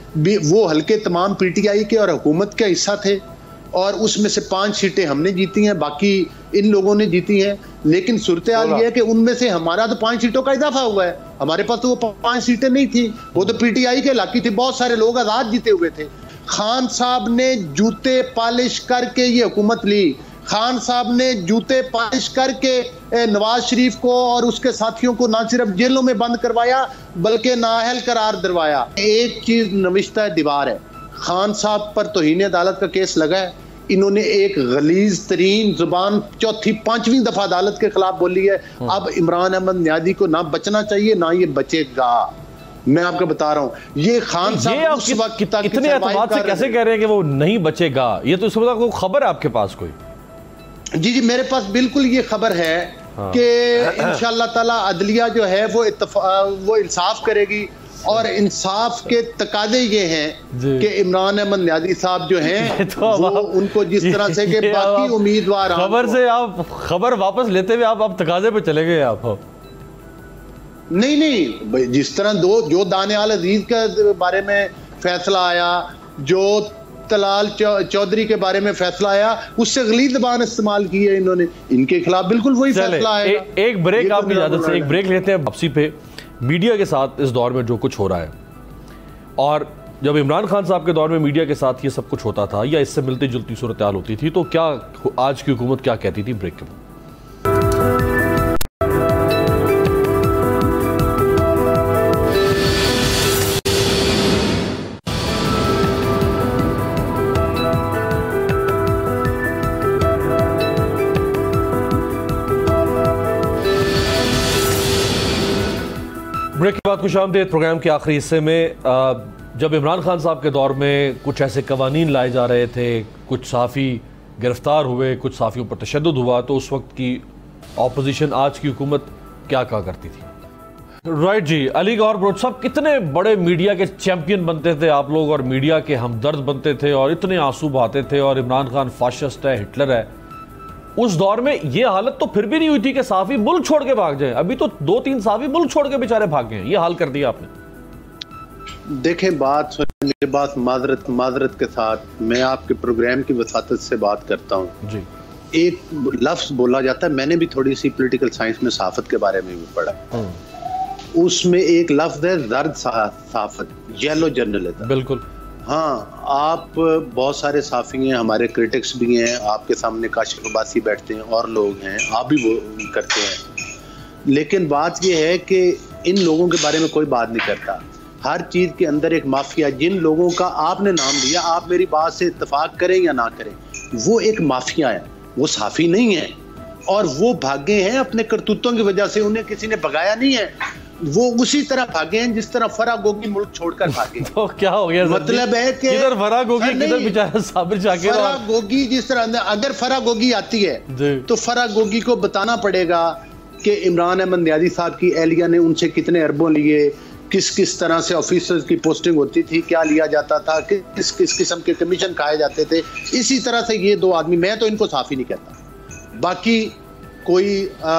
वो हल्के तमाम पीटीआई के और हुकूमत का हिस्सा थे, और उसमें से पांच सीटें हमने जीती हैं, बाकी इन लोगों ने जीती हैं। लेकिन सूरत हाल ये है कि उनमें से हमारा तो पांच सीटों का इजाफा हुआ है, हमारे पास तो वो पांच सीटें नहीं थी, वो तो पीटीआई के इलाके थी, बहुत सारे लोग आजाद जीते हुए थे। खान साहब ने जूते पॉलिश करके ये हुकूमत ली। खान साहब ने जूते पॉलिश करके नवाज शरीफ को और उसके साथियों को ना सिर्फ जेलों में बंद करवाया बल्कि नाअहल करार दिलवाया। एक चीज नविश्ता दीवार है, खान साहब पर तौहीन अदालत का केस लगा है। इन्होंने एक गलीज तरीन जुबान चौथी पांचवी दफा अदालत के खिलाफ बोली है। अब इमरान अहमद न्यादी को ना बचना चाहिए ना ये बचेगा। मैं आपको बता रहा हूं, ये खान साहब उस वक्त इतने एतमाद से कैसे कह रहे हैं कि वो नहीं बचेगा? ये तो इसमें कोई खबर है आपके पास कोई? जी जी, मेरे पास बिल्कुल ये खबर है हाँ। कि इंशाअल्लाह ताला अदलिया जो है वो वो इंसाफ करेगी, और इंसाफ के तकादे ये हैं कि इमरान अहमद न्यादी साहब जो हैं तो वो उनको जिस तरह से कि बाकी उम्मीदवार खबर से आप खबर वापस लेते हुए आप अब तकादे पे चले गए। आप नहीं नहीं, जिस तरह दो जो दानियाल अजीज के बारे में फैसला आया, जो तलाल चौधरी के बारे में फैसला आया, उससे गलीज़ ज़बान इस्तेमाल की है इन्होंने, इनके खिलाफ बिल्कुल वही फैसला आएगा। एक ब्रेक, आपकी इजाजत से एक ब्रेक लेते हैं। वापसी पे मीडिया के साथ इस दौर में जो कुछ हो रहा है, और जब इमरान खान साहब के दौर में मीडिया के साथ ये सब कुछ होता था या इससे मिलती जुलती सूरत हाल होती थी, तो क्या आज की हुकूमत क्या कहती थी? ब्रेक के बाद ब्रेक के बाद खुशामदीद। प्रोग्राम के आखिरी हिस्से में आ, जब इमरान खान साहब के दौर में कुछ ऐसे कवानीन लाए जा रहे थे, कुछ सहाफ़ी गिरफ्तार हुए, कुछ सहाफ़ियों पर तशद्दुद हुआ, तो उस वक्त की अपोजिशन आज की हुकूमत क्या कहा करती थी? राइट जी, अली गौहर बलोच साहब, कितने बड़े मीडिया के चैंपियन बनते थे आप लोग और मीडिया के हमदर्द बनते थे और इतने आंसू बहाते थे और इमरान खान फाशिस्ट है, हिटलर है। उस दौर में ये हालत तो फिर भी नहीं हुई थी कि सहाफ़ी मुल्क छोड़ के भाग जाए। अभी तो दो तीन सहाफ़ी मुल्क छोड़ के बेचारे भाग गए, ये हाल कर दिया आपने। देखें, बात मेरी बात माजरत माजरत के साथ मैं आपके प्रोग्राम की वसातत से बात करता हूँ जी। एक लफ्ज बोला जाता है, मैंने भी थोड़ी सी पॉलिटिकल साइंस में सहाफत के बारे में भी पढ़ा, उसमें एक लफ्ज है जर्द सहाफत, येलो जर्नलिज्म। बिल्कुल हाँ, आप बहुत सारे साफी हैं, हमारे क्रिटिक्स भी हैं, आपके सामने काशिफ अब्बासी बैठते हैं और लोग हैं, आप भी वो करते हैं, लेकिन बात यह है कि इन लोगों के बारे में कोई बात नहीं करता। हर चीज़ के अंदर एक माफिया, जिन लोगों का आपने नाम दिया, आप मेरी बात से इत्तेफाक करें या ना करें, वो एक माफिया है, वो साफी नहीं है और वो भागे हैं अपने करतूतों की वजह से, उन्हें किसी ने भगाया नहीं है, वो उसी तरह भागे हैं जिस तरह फराह गोगी मुल्क छोड़कर भागे। तो क्या हो गया? मतलब है कि किधर फराह गोगी, किधर बेचारा साबिर शाकिर। फराह गोगी जिस तरह, अगर फराह गोगी आती है तो फराह गोगी को बताना पड़ेगा कि इमरान अहमद नियाज़ी साहब की एहलिया ने उनसे कितने अरबों लिए, किस किस तरह से ऑफिसर्स की पोस्टिंग होती थी, क्या लिया जाता था, किस किस किस्म के कमीशन खाए जाते थे। इसी तरह से ये दो आदमी, मैं तो इनको साफी नहीं कहता, बाकी कोई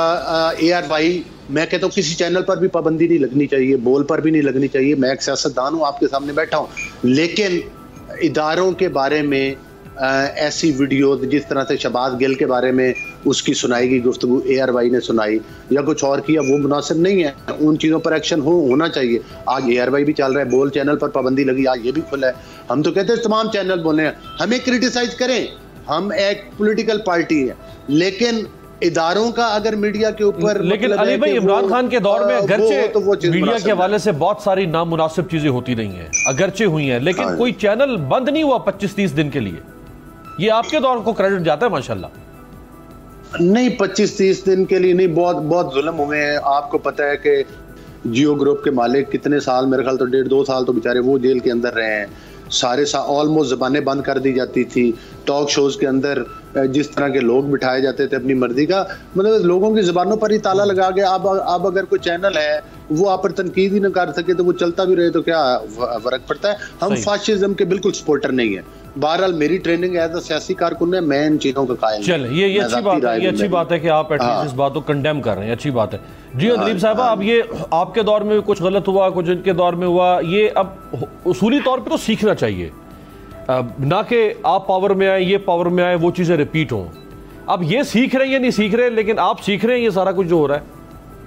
ए आर वाई, मैं कहता हूँ किसी चैनल पर भी पाबंदी नहीं लगनी चाहिए, बोल पर भी नहीं लगनी चाहिए। मैं एक सियासतदान हूँ, आपके सामने बैठा हूँ, लेकिन इदारों के बारे में आ, ऐसी वीडियो जिस तरह से शहबाज गिल के बारे में उसकी सुनाई गई गुफ्तगू ए आर वाई ने सुनाई या कुछ और किया, वो मुनासिब नहीं है। उन चीज़ों पर एक्शन हो होना चाहिए। आज ए आर वाई भी चल रहा है, बोल चैनल पर पाबंदी लगी, आज ये भी खुला है। हम तो कहते हैं तमाम चैनल बोले हैं, हमें क्रिटिसाइज करें, हम एक पॉलिटिकल पार्टी है, लेकिन इदारों का अगर मीडिया के ऊपर, लेकिन अली भाई इमरान खान के दौर में अगरचे तो मीडिया के हवाले से बहुत सारी नामुनासिब चीजें होती रही हैं, अगरचे हुई हैं, लेकिन हाँ। कोई चैनल बंद नहीं हुआ पच्चीस तीस दिन के लिए। ये आपके दौर को क्रेडिट जाता है माशाल्लाह। नहीं, पच्चीस तीस दिन के लिए नहीं, बहुत बहुत जुल्म हुए हैं। आपको पता है कि जियो ग्रुप के मालिक कितने साल, मेरे ख्याल तो डेढ़ दो साल तो बेचारे वो जेल के अंदर रहे हैं। सारे सा ऑलमोस्ट ज़बानें बंद कर दी जाती थी। टॉक शोज़ के अंदर जिस तरह के लोग बिठाए जाते थे अपनी मर्जी का, मतलब लोगों की ज़बानों पर ही ताला लगा के, अब अब अगर कोई चैनल है वो आप पर तनकीद ही ना कर सके तो वो चलता भी रहे तो क्या फ़र्क पड़ता है। हम फाशिज्म के बिल्कुल सपोर्टर नहीं है। बहरहाल मेरी ट्रेनिंग एज अ सियासी कारकुन है, मैं इन चीज़ों का कायल। चले, ये ये अच्छी बात है, ये अच्छी बात है कि आप एटलीस्ट इस बात को कंडेम कर रहे हैं, अच्छी बात है। जी दलीप साहब, अब ये आपके दौर में कुछ गलत हुआ, कुछ इनके दौर में हुआ, ये अब उसूली तौर पे तो सीखना चाहिए, ना कि आप पावर में आए, ये पावर में आए, वो चीज़ें रिपीट हों। अब ये सीख रहे हैं या नहीं सीख रहे, लेकिन आप सीख रहे हैं ये सारा कुछ जो हो रहा है।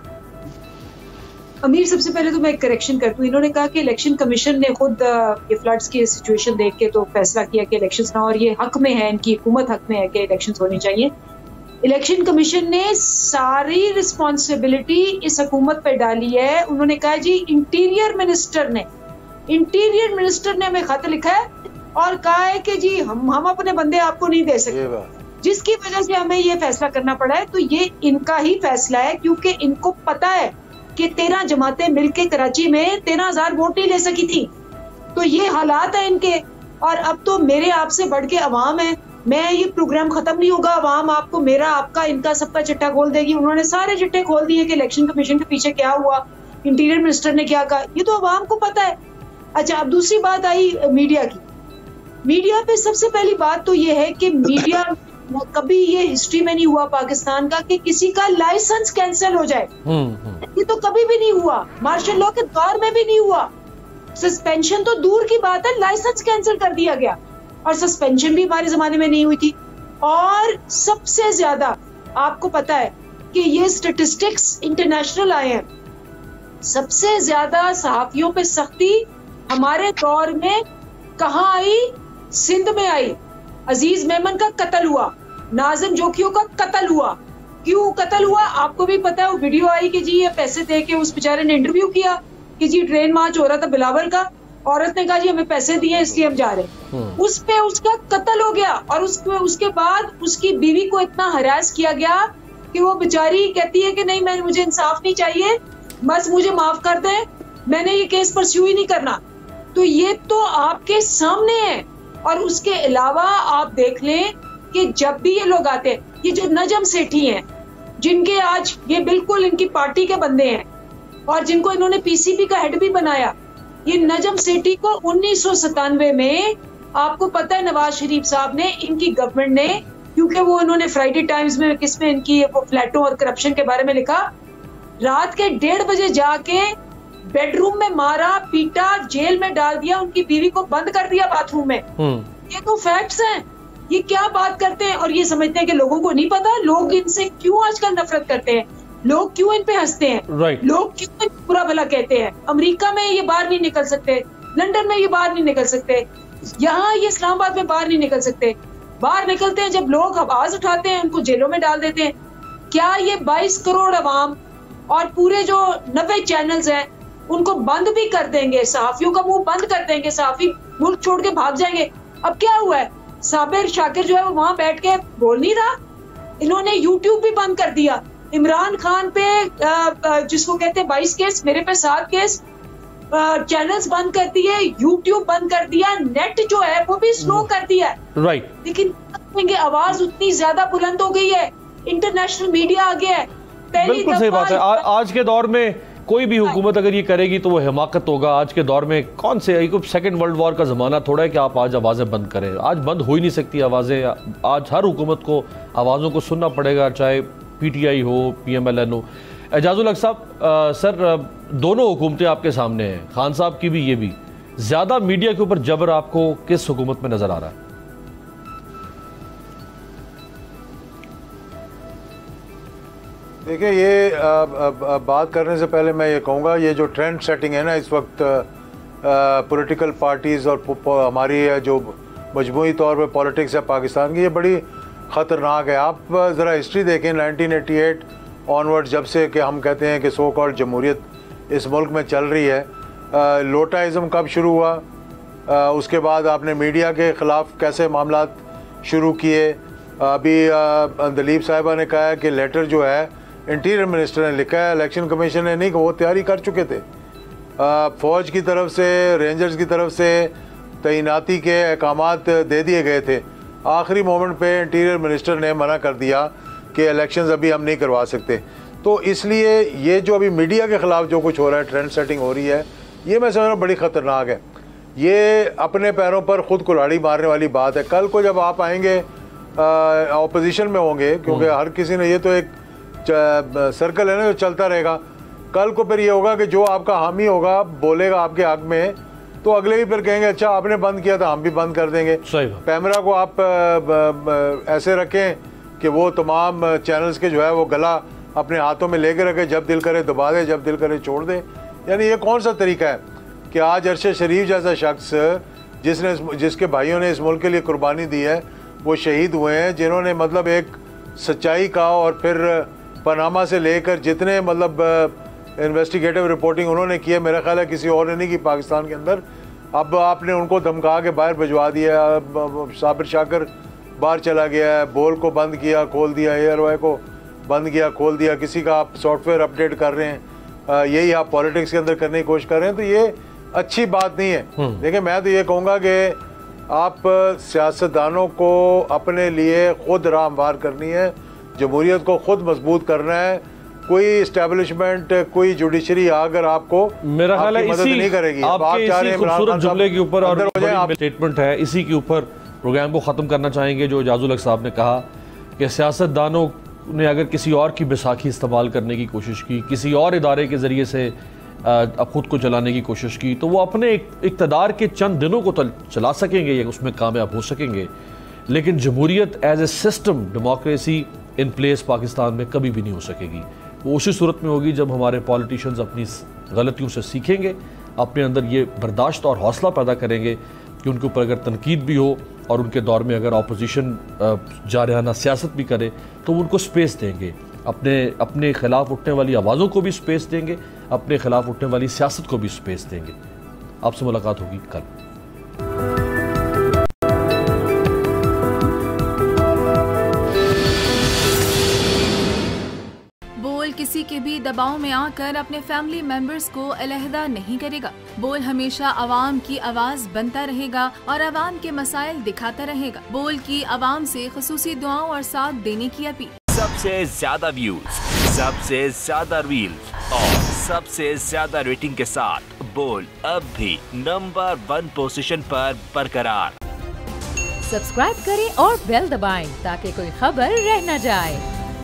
अमीर, सबसे पहले तो मैं एक करेक्शन करती हूँ। इन्होंने कहा कि इलेक्शन कमीशन ने खुद ये फ्लड्स की सिचुएशन देख के तो फैसला किया कि इलेक्शंस ना, और ये हक में है, इनकी हुकूमत हक में है कि इलेक्शंस होनी चाहिए। इलेक्शन कमीशन ने सारी रिस्पॉन्सिबिलिटी इस हुकूमत पर डाली है। उन्होंने कहा जी इंटीरियर मिनिस्टर ने इंटीरियर मिनिस्टर ने हमें खत लिखा है और कहा है कि जी हम हम अपने बंदे आपको नहीं दे सकते, जिसकी वजह से हमें ये फैसला करना पड़ा है। तो ये इनका ही फैसला है, क्योंकि इनको पता है कि तेरह जमातें मिलके कराची में तेरह हजार वोट नहीं ले सकी थी। तो ये हालात है इनके, और अब तो मेरे आपसे बढ़ के अवाम है। मैं ये प्रोग्राम खत्म नहीं होगा, अवाम आपको, मेरा, आपका, इनका सबका चिट्ठा खोल देगी। उन्होंने सारे चिट्ठे खोल दिए कि इलेक्शन कमीशन के पीछे क्या हुआ, इंटीरियर मिनिस्टर ने क्या कहा, ये तो अवाम को पता है। अच्छा, अब दूसरी बात आई मीडिया की। मीडिया पे सबसे पहली बात तो ये है कि मीडिया कभी ये हिस्ट्री में नहीं हुआ पाकिस्तान का कि किसी का लाइसेंस कैंसिल हो जाए। ये तो कभी भी नहीं हुआ, मार्शल लॉ के दौर में भी नहीं हुआ। सस्पेंशन तो दूर की बात है, लाइसेंस कैंसिल कर दिया गया, और सस्पेंशन भी हमारे जमाने में नहीं हुई थी। और सबसे ज्यादा आपको पता है कि ये स्टैटिस्टिक्स इंटरनेशनल आए हैं, सबसे ज्यादा सहाफियों पे सख्ती हमारे दौर में कहाँ आई? सिंध में आई। अजीज मेमन का कत्ल हुआ, नाज़िम जोखियों का कत्ल हुआ। क्यों कत्ल हुआ आपको भी पता है। वो वीडियो आई कि जी ये पैसे दे के उस बेचारे ने इंटरव्यू किया कि जी ट्रेन मार्च हो रहा था बिलावल का, औरत ने कहा जी हमें पैसे दिए इसलिए हम जा रहे हैं। उस पे उसका कत्ल हो गया और उसके उसके बाद उसकी बीवी को इतना हरास किया गया कि वो बेचारी कहती है कि नहीं मैं मुझे इंसाफ नहीं चाहिए, बस मुझे माफ कर दें, मैंने ये केस परस्यू ही नहीं करना। तो ये तो आपके सामने है। और उसके अलावा आप देख लें कि जब भी ये लोग आते हैं, ये जो नजम सेठी हैं जिनके आज ये बिल्कुल इनकी पार्टी के बंदे हैं और जिनको इन्होंने पीसीबी का हेड भी बनाया, ये नजम सेठी को उन्नीस सौ सतानवे में आपको पता है नवाज शरीफ साहब ने, इनकी गवर्नमेंट ने, क्योंकि वो इन्होंने फ्राइडे टाइम्स में किसमें इनकी वो फ्लैटों और करप्शन के बारे में लिखा, रात के डेढ़ बजे जाके बेडरूम में मारा पीटा, जेल में डाल दिया, उनकी बीवी को बंद कर दिया बाथरूम में। ये तो फैक्ट्स हैं। ये क्या बात करते हैं और ये समझते हैं कि लोगों को नहीं पता। लोग इनसे क्यों आजकल नफरत करते हैं, लोग क्यों इन पे हंसते हैं, right. लोग क्यों बुरा भला कहते हैं। अमेरिका में ये बाहर नहीं निकल सकते, लंदन में ये बाहर नहीं निकल सकते, यहाँ ये इस्लामाबाद में बाहर नहीं निकल सकते। बाहर निकलते हैं जब लोग आवाज उठाते हैं, उनको जेलों में डाल देते हैं। क्या ये बाईस करोड़ अवाम और पूरे जो नब्बे चैनल्स हैं उनको बंद भी कर देंगे, सहाफियों का मुंह बंद कर देंगे, सहाफी मुल्क छोड़ के भाग जाएंगे? अब क्या हुआ है, साबिर शाकिर जो है वो वहां बैठ के बोल नहीं रहा, इन्होंने यूट्यूब भी बंद कर दिया। इमरान खान पे जिसको कहते हैं बाईस केस, मेरे पे सात केस, चैनल्स बंद कर दिए, यूट्यूब बंद कर दिया, नेट जो है वो भी स्लो कर दिया। राइट। लेकिन आवाज उतनी ज्यादा बुलंद हो गई है, इंटरनेशनल मीडिया आ गया है। बिल्कुल सही बात है। आ, आज के दौर में कोई भी हुकूमत अगर ये करेगी तो वो हिमाकत होगा। आज के दौर में कौन से सेकंड वर्ल्ड वॉर का ज़माना थोड़ा है कि आप आज आवाज़ें बंद करें। आज बंद हो ही नहीं सकती आवाज़ें। आज हर हुकूमत को आवाज़ों को सुनना पड़ेगा, चाहे पीटीआई हो, पीएमएलएन हो। एजाजुल हक साहब, सर दोनों हुकूमतें आपके सामने हैं, खान साहब की भी ये भी, ज़्यादा मीडिया के ऊपर जबर आपको किस हुकूमत में नज़र आ रहा है? देखिए, ये आ, आ, बात करने से पहले मैं ये कहूँगा, ये जो ट्रेंड सेटिंग है ना इस वक्त पॉलिटिकल पार्टीज़ और हमारी जो मजमूई तौर पे पॉलिटिक्स है पाकिस्तान की, ये बड़ी ख़तरनाक है। आप ज़रा हिस्ट्री देखें नाइनटीन एटी एट ऑनवर्ड, जब से कि हम कहते हैं कि सो कॉल्ड जमहूरियत इस मुल्क में चल रही है। आ, लोटाइज़म कब शुरू हुआ, आ, उसके बाद आपने मीडिया के ख़िलाफ़ कैसे मामलात शुरू किए। अभी दलीप साहिबा ने कहा है कि लेटर जो है इंटीरियर मिनिस्टर ने लिखा है, इलेक्शन कमीशन ने नहीं, वो तैयारी कर चुके थे। फ़ौज की तरफ से, रेंजर्स की तरफ से तैनाती के अहकामात दे दिए गए थे। आखिरी मोमेंट पे इंटीरियर मिनिस्टर ने मना कर दिया कि इलेक्शंस अभी हम नहीं करवा सकते। तो इसलिए ये जो अभी मीडिया के ख़िलाफ़ जो कुछ हो रहा है, ट्रेंड सेटिंग हो रही है, ये मैं समझ रहा हूँ बड़ी ख़तरनाक है। ये अपने पैरों पर ख़ुद कुल्हाड़ी मारने वाली बात है। कल को जब आप आएंगे अपोजिशन में होंगे, क्योंकि हर किसी ने, ये तो एक सर्कल है ना जो चलता रहेगा। कल को फिर ये होगा कि जो आपका हामी होगा, बोलेगा आपके हक में, तो अगले भी फिर कहेंगे अच्छा आपने बंद किया था, हम भी बंद कर देंगे। कैमरा को आप ऐसे रखें कि वो तमाम चैनल्स के जो है वो गला अपने हाथों में लेके रखे, जब दिल करे दबा दे, जब दिल करे छोड़ दे। यानी ये कौन सा तरीका है कि आज अरशद शरीफ जैसा शख्स जिसने जिसके भाइयों ने इस मुल्क के लिए कुर्बानी दी है, वो शहीद हुए हैं, जिन्होंने मतलब एक सच्चाई का और फिर पनामा से लेकर जितने मतलब इन्वेस्टिगेटिव रिपोर्टिंग उन्होंने की है, मेरा ख्याल है किसी और ने नहीं की पाकिस्तान के अंदर। अब आपने उनको धमका के बाहर भिजवा दिया। साबिर शाकिर बाहर चला गया है, बोल को बंद किया खोल दिया, एयर वाई को बंद किया खोल दिया, किसी का आप सॉफ्टवेयर अपडेट कर रहे हैं, यही आप पॉलिटिक्स के अंदर करने की कोशिश कर रहे हैं। तो ये अच्छी बात नहीं है। देखिए, मैं तो ये कहूँगा कि आप सियासतदानों को अपने लिए खुद राह हमवार करनी है, जमहूरियत को खुद मजबूत करना है। कोई इस्टेब्लिशमेंट, कोई जुडिशरी अगर आपको मेरा ख्याल है मदद नहीं करेगी। आपके इसी खूबसूरत जुमले के ऊपर और बड़ी स्टेटमेंट है, इसी के ऊपर प्रोग्राम को ख़त्म करना चाहेंगे। जो एजाजुल हक साहब ने कहा कि सियासतदानों ने अगर किसी और की बैसाखी इस्तेमाल करने की कोशिश की, किसी और इदारे के ज़रिए से ख़ुद को चलाने की कोशिश की, तो वो अपने इक़्तिदार के चंद दिनों को चला सकेंगे या उसमें कामयाब हो सकेंगे, लेकिन जमहूरियत as a system, democracy in place Pakistan में कभी भी नहीं हो सकेगी। वो उसी सूरत में होगी जब हमारे पॉलिटिशियंस अपनी गलतियों से सीखेंगे, अपने अंदर ये बर्दाश्त और हौसला पैदा करेंगे कि उनके ऊपर अगर तनकीद भी हो और उनके दौर में अगर अपोजिशन जारहाना सियासत भी करे तो उनको स्पेस देंगे, अपने अपने खिलाफ उठने वाली आवाज़ों को भी स्पेस देंगे, अपने खिलाफ उठने वाली सियासत को भी स्पेस देंगे। आपसे मुलाकात होगी कल। बोल किसी के भी दबाव में आकर अपने फैमिली मेंबर्स को अलहदा नहीं करेगा। बोल हमेशा आवाम की आवाज बनता रहेगा और आवाम के मसाइल दिखाता रहेगा। बोल की आवाम से खुसूसी दुआओं और साथ देने की अपील। सबसे ज्यादा व्यूज, सबसे ज्यादा रील्स और सबसे ज्यादा रेटिंग के साथ बोल अब भी नंबर वन पोजीशन पर बरकरार। सब्सक्राइब करें और बेल दबाएं ताकि कोई खबर रह न जाए।